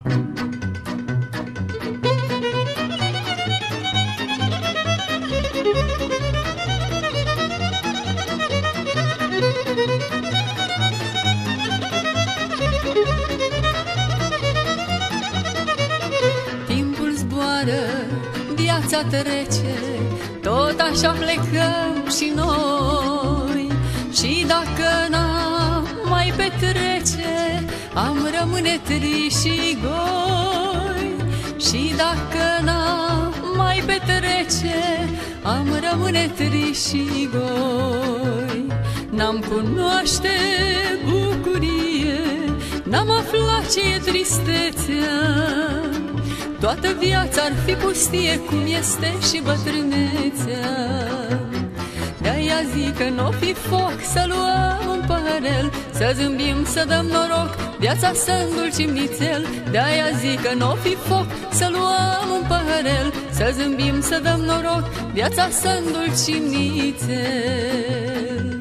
Timpul zboară, viața trece, tot așa plecăm și noi. Și dacă n-am mai petrece, am rămâne triști și goi. Și dacă n-am mai petrece, am rămâne triști și goi. N-am cunoaște bucurie, n-am aflat ce e tristețea. Toată viața ar fi pustie, cum este și bătrânețea. De-aia zic că n-o fi foc, să luăm un paharel, să zâmbim, să dăm noroc, viața să îndulcim nițel. De-aia zic că n-o fi foc, să luăm un paharel, să zâmbim, să dăm noroc, viața să îndulcim nițel.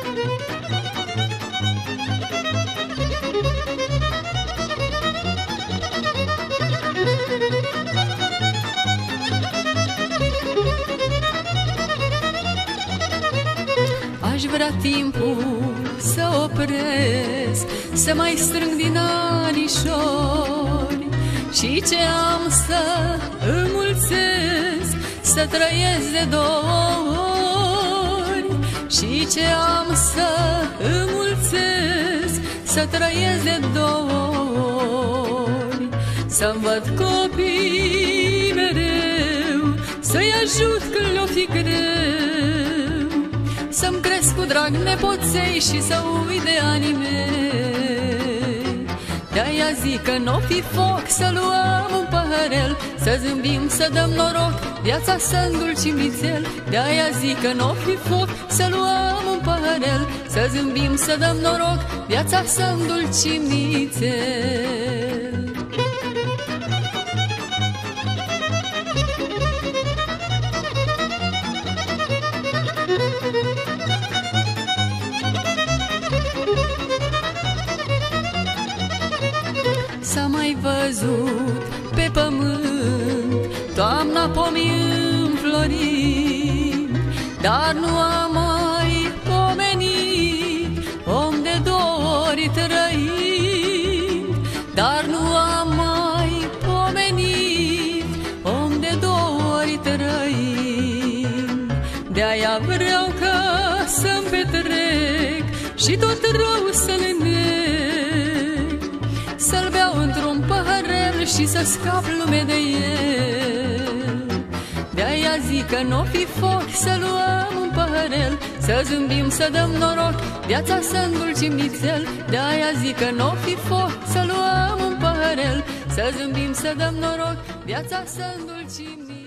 Aș vrea timpul să opresc, să mai strâng din anișori, și ce am să înmulțesc, să trăiesc de două ori. Și ce am să înmulțesc, să trăiesc de două ori. Să-mi văd copii mereu, să-i ajut când le-o fi greu, să-mi cresc cu drag nepoței și să uit de anii mei. De-aia zic că n-o fi foc, să luăm un paharel, să zâmbim, să dăm noroc, viața să îndulcim nițel. De-aia zic că n-o fi foc, să luăm un paharel, să zâmbim, să dăm noroc, viața să îndulcim nițel. S-a mai văzut pe pământ toamna pomii înflorind, dar nu am mai pomenit om de două ori trăind. Dar nu am mai pomenit om de două ori trăind. De-aia vreau ca să-mi petrec și tot rău să-l neg, să-l beau într-un paharel și să scap lume de el. De-aia zic că n-o fi foc, să luăm un paharel, să zâmbim, să dăm noroc, viața să îndulcim nițel. De-aia zic că n-o fi foc, să luăm un paharel, să zâmbim, să dăm noroc, viața să îndulcim nițel.